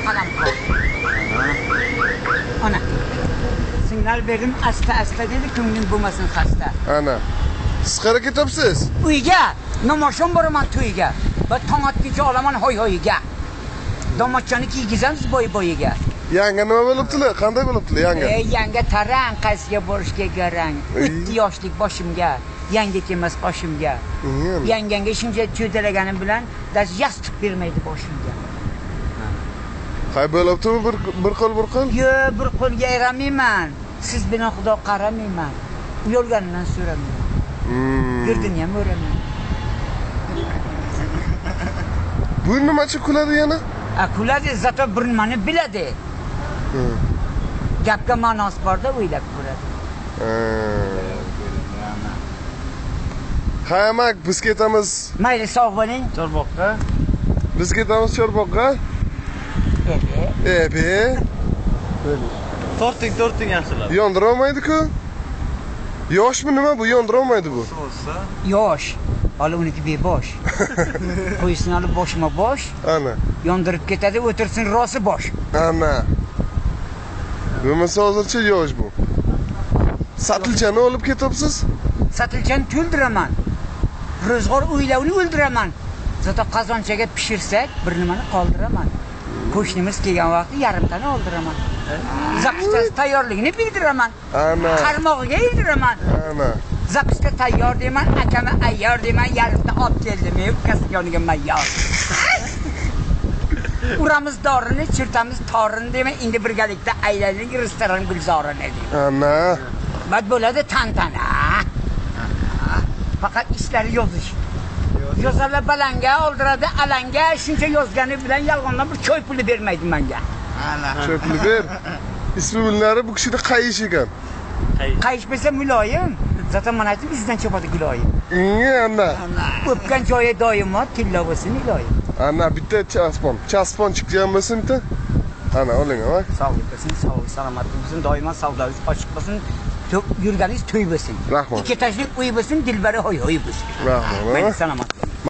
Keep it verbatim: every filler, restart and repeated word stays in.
qalam qo'y. Ana. Signal berdim, asta-asta dedi, ko'ngling bo'lmasin xasta. Ana. Siz qara ketyapsiz? Uyga, namoshon boraman to'yga. Va tong otguncha olaman hoy-hoyiga. Domotchani kiygizamiz boy-boyiga. Yanga nima bo'libdi? Qanday bo'libdi yanga? Ey, yanga tarang, qaysiga borishga garang. O'tdi yoshlik boshimga, yanga kelmas qoshimga. Yanganga shuncha cho'dalaganim bilan daz yastic bermaydi boshimga. Qay bo'libdi bir bir qo'l bir qo'l? Yo, bir qo'lga ayramayman. Siz bilan Xudo qaramayman. Uyolgandan so'ramayman. Girdin ham o'raman. Bu nimachi kuladi yana? A kuladi, zato bir nimani biladi. Gapga ma'nosi borda o'ylab ko'radi. Haymak, biz ketamiz. Mayli, sog' bo'ling. Chorboqqa. Biz ketamiz Chorboqqa. Ebe. Ebe. Torting, torting yaxshilab. Yondira olmaydi-ku. Yoshmi nima bu? Yondira olmaydi bu. Yosh. Hali uniki bebosh. Qo'yisini olib boshma bosh. Ana. Yondirib ketadi, o'tirsin rosi bosh. Ana. Bo'lmasa hozircha yosh bu. Satilchani olib ketyapsiz? Satilchani to'ldiraman. Ro'zg'or o'ylavni o'ldiraman. Zato qozonchaga pishirsak, bir nimani qoldiraman. Qo'shnimiz kelgan vaqtda yarimtani oldiraman. Zapiska tayyorligini bildiraman. Ana. Qarmog'iga yildiraman. Ana. Zapiska tayyor deyman, akama ayyor deyman, yarimta olib keldim, ukasi yoniga mayyor. Uramiz dorini, chirtamiz torini deyman, endi birgalikda aylanib restoran gulzorini deyman. Ana. Bad bo'ladi tantana. Faqat ishlari yozish. Yozarlar balanga, oldiradi alanga, shuncha yozgani bilan yolg'ondan bir choy puli bermaydi menga. Ana. Choy puli ber. Ismi bilinlari bu kishida qayish ekan. Qayish bo'lsa muloyim. Zaten mana aytib bizdan chopadi guloyim. Inga ana. O'pgan joyi doimo tilla bo'lsin iloyim. Ana bitta chaspon. Chaspon chiqqan bo'lsin bitta. Ana oling, ha. Sog'lik bo'lsin, sog' salomat bo'lsin, doimo savdoingiz ochiq bo'lsin. Yurganingiz to'y bo'lsin. Rahmat. Ikki tashlik uy bo'lsin, dilbari hoy hoy bo'lsin. Rahmat. Mayli, salomat.